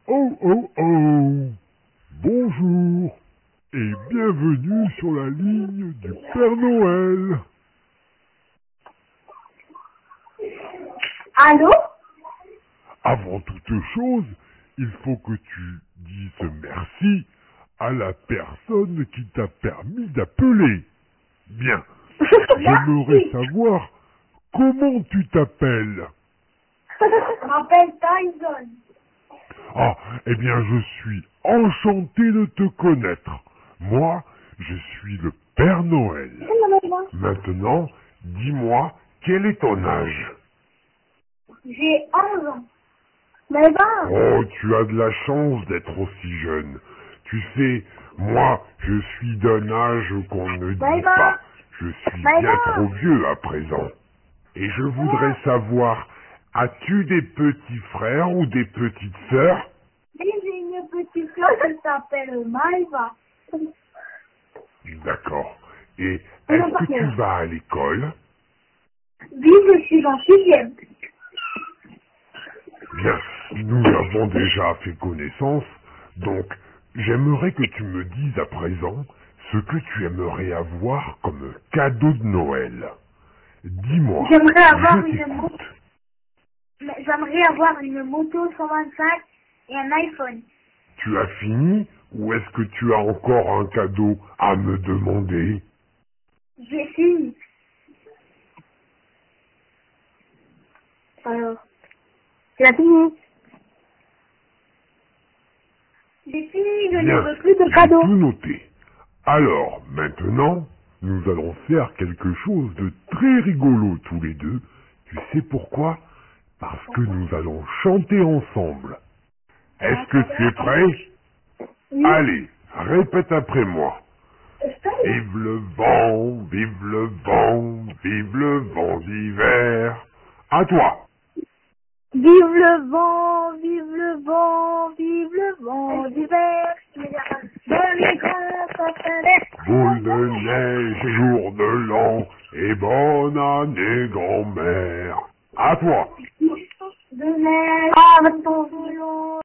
Oh oh oh! Bonjour et bienvenue sur la ligne du Père Noël. Allô? Avant toute chose, il faut que tu dises merci à la personne qui t'a permis d'appeler. Bien, j'aimerais savoir comment tu t'appelles. Je m'appelle Tyson. Ah, eh bien, je suis enchanté de te connaître. Moi, je suis le Père Noël. Maintenant, dis-moi, quel est ton âge? J'ai 11 ans. Mais ben, Oh, tu as de la chance d'être aussi jeune. Tu sais, moi, je suis d'un âge qu'on ne dit pas. Je suis bien trop vieux à présent. Et je voudrais savoir, as-tu des petits frères ou des petites sœurs? j'ai une petite sœur qui s'appelle Maïva. D'accord. Et est-ce que tu vas à l'école? Oui, je suis en 6e. Bien, nous avons déjà fait connaissance, donc j'aimerais que tu me dises à présent ce que tu aimerais avoir comme cadeau de Noël. Dis-moi, J'aimerais avoir je une t'écoute. moto. J'aimerais avoir une moto 125 et un iPhone. Tu as fini ou est-ce que tu as encore un cadeau à me demander? J'ai fini. Alors, tu as fini? J'ai fini, je ne Bien, veux plus de j'ai cadeaux. tout noté. Alors, maintenant, nous allons faire quelque chose de très rigolo tous les deux. Tu sais pourquoi? Parce que nous allons chanter ensemble. Est-ce que tu es prêt? Oui. Allez, répète après moi. Vive le vent, vive le vent, vive le vent d'hiver. À toi. Vive le vent, vive le vent, vive le vent d'hiver. Dans les grands sapins Boule de neige, jour de l'an, et bonne année grand-mère. À toi. de neige, ah, ton violon.